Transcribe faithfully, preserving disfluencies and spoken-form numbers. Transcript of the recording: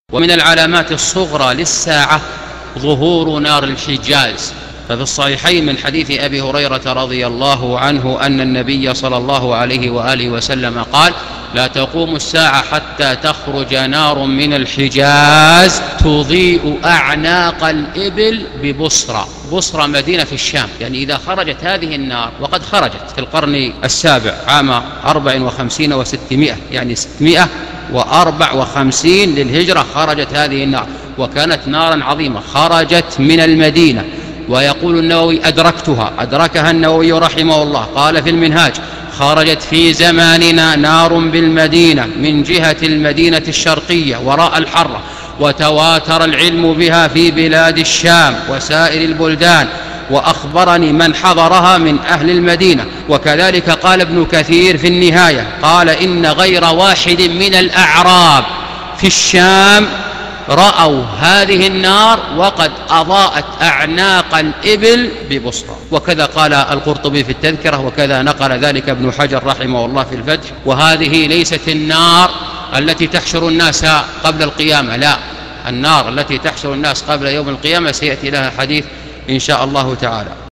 ومن العلامات الصغرى للساعة ظهور نار الحجاز. ففي الصحيحين من حديث أبي هريرة رضي الله عنه أن النبي صلى الله عليه وآله وسلم قال: لا تقوم الساعة حتى تخرج نار من الحجاز تضيء أعناق الإبل ببصرى. بصرى مدينة في الشام، يعني إذا خرجت هذه النار، وقد خرجت في القرن السابع عام أربع وخمسين وستمائة، يعني ستمائة وأربع وخمسين للهجرة خرجت هذه النار، وكانت نارا عظيمة خرجت من المدينة. ويقول النووي: أدركتها، أدركها النووي رحمه الله، قال في المنهاج: خرجت في زماننا نار بالمدينة من جهة المدينة الشرقية وراء الحرة، وتواتر العلم بها في بلاد الشام وسائر البلدان، وأخبرني من حضرها من أهل المدينة. وكذلك قال ابن كثير في النهاية، قال: إن غير واحد من الأعراب في الشام رأوا هذه النار وقد أضاءت أعناق الإبل ببصرى. وكذا قال القرطبي في التذكرة، وكذا نقل ذلك ابن حجر رحمه الله في الفتح. وهذه ليست النار التي تحشر الناس قبل القيامة، لا، النار التي تحشر الناس قبل يوم القيامة سيأتي لها حديث إن شاء الله تعالى.